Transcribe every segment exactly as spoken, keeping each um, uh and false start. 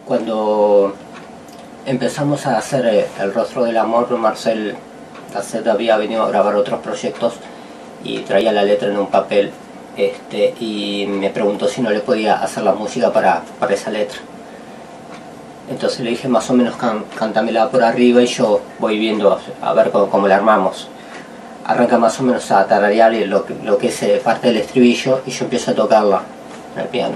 cuando empezamos a hacer eh, El Rostro del Amor, Marcel Tacet había venido a grabar otros proyectos y traía la letra en un papel, este, y me preguntó si no le podía hacer la música para, para esa letra. Entonces le dije, más o menos can, cántamela por arriba y yo voy viendo a, a ver cómo, cómo la armamos. Arranca más o menos a tararear lo que, lo que es eh, parte del estribillo y yo empiezo a tocarla en el piano.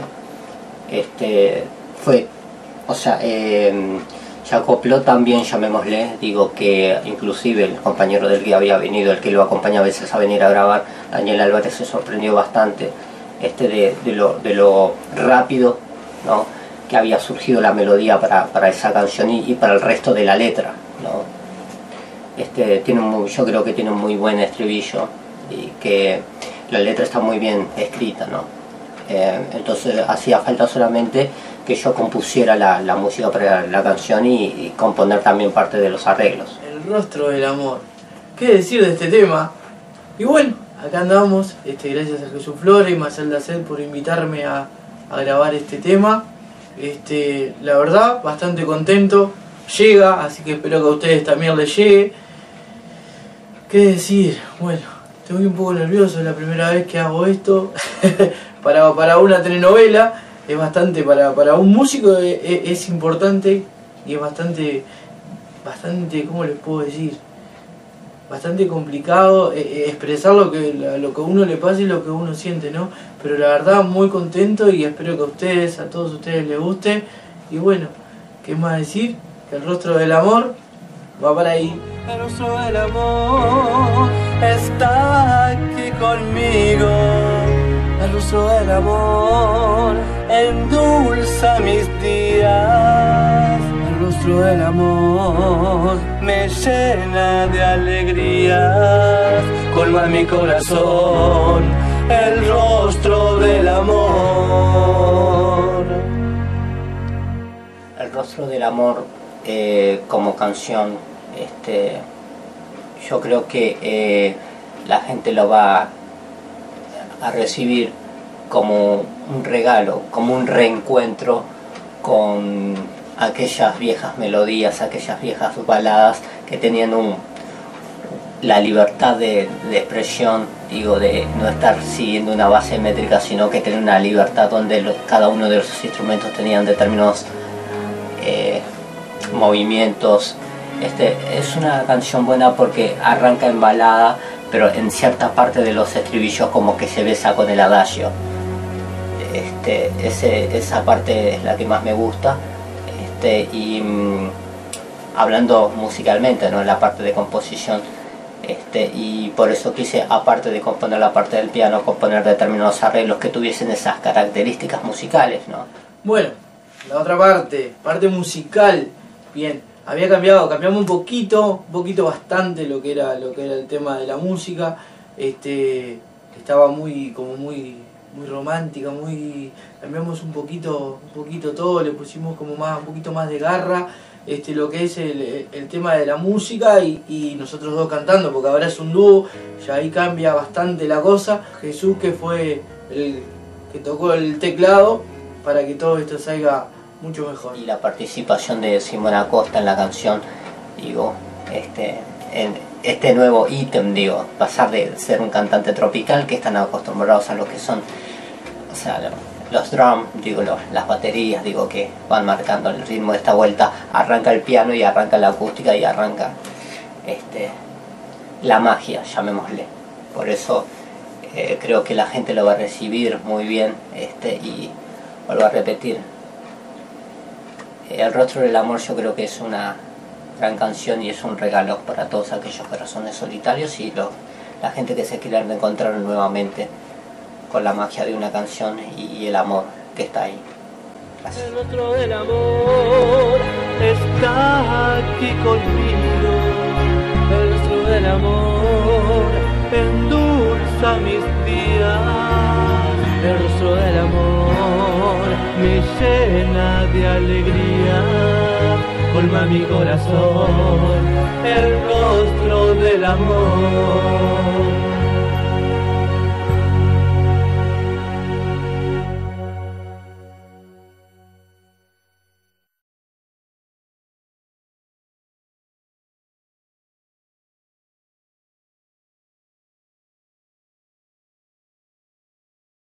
Este, fue, o sea, eh, se acopló también, llamémosle, digo que inclusive el compañero del que había venido, el que lo acompaña a veces a venir a grabar, Daniel Álvarez, se sorprendió bastante este, de, de, lo, de lo rápido, ¿no?, que había surgido la melodía para, para esa canción y, y para el resto de la letra, ¿no? Este, tiene muy, yo creo que tiene un muy buen estribillo y que la letra está muy bien escrita, ¿no? Eh, entonces hacía falta solamente que yo compusiera la, la música para la canción y, y componer también parte de los arreglos. El Rostro del Amor. ¿Qué decir de este tema? Y bueno, acá andamos, este, gracias a Jesús Flores y Marcel Tacet por invitarme a, a grabar este tema. Este, la verdad, bastante contento. Llega, así que espero que a ustedes también les llegue. ¿Qué decir? Bueno, estoy un poco nervioso, es la primera vez que hago esto. para, para una telenovela es bastante, para, para un músico es, es importante y es bastante, bastante, ¿cómo les puedo decir? Bastante complicado eh, expresar lo que, lo que a uno le pasa y lo que uno siente, ¿no? Pero la verdad muy contento y espero que a ustedes, a todos ustedes les guste. Y bueno, ¿qué más decir? Que El Rostro del Amor va para ahí. El rostro del amor está aquí conmigo. El rostro del amor endulza mis días. El rostro del amor me llena de alegrías, colma mi corazón. El rostro del amor. El Rostro del Amor eh, como canción, este, yo creo que eh, la gente lo va a recibir como un regalo, como un reencuentro con aquellas viejas melodías, aquellas viejas baladas que tenían un, la libertad de, de expresión, digo, de no estar siguiendo una base métrica, sino que tener una libertad donde lo, cada uno de los instrumentos tenían determinados eh, movimientos. Este, es una canción buena porque arranca en balada, pero en cierta parte de los estribillos como que se besa con el adagio. Este, ese, esa parte es la que más me gusta. Este, y mmm, hablando musicalmente, ¿no?, en la parte de composición, este, y por eso quise, aparte de componer la parte del piano, componer determinados arreglos que tuviesen esas características musicales, ¿no? Bueno, la otra parte, parte musical, bien, había cambiado, cambiamos un poquito, un poquito bastante lo que era, lo que era el tema de la música. Este, estaba muy, como muy, muy romántica, muy, cambiamos un poquito, un poquito todo, le pusimos como más, un poquito más de garra, este, lo que es el, el tema de la música y, y nosotros dos cantando, porque ahora es un dúo, ya ahí cambia bastante la cosa. Jesús, que fue el que tocó el teclado para que todo esto salga mucho mejor. Y la participación de Simón Acosta en la canción, digo, este, en este nuevo ítem, digo, pasar de ser un cantante tropical, que están acostumbrados a lo que son, o sea, los drums, digo, los, las baterías, digo, que van marcando el ritmo de esta vuelta. Arranca el piano y arranca la acústica y arranca este, la magia, llamémosle. Por eso eh, creo que la gente lo va a recibir muy bien, este, y vuelvo a repetir, El Rostro del Amor yo creo que es una gran canción y es un regalo para todos aquellos corazones solitarios y lo, la gente que se quiera encontrar nuevamente con la magia de una canción y, y el amor que está ahí. Gracias. El rostro del amor está aquí conmigo. El rostro del amor endulza mis días. El rostro del amor me llena de alegría, colma mi corazón. El rostro del amor.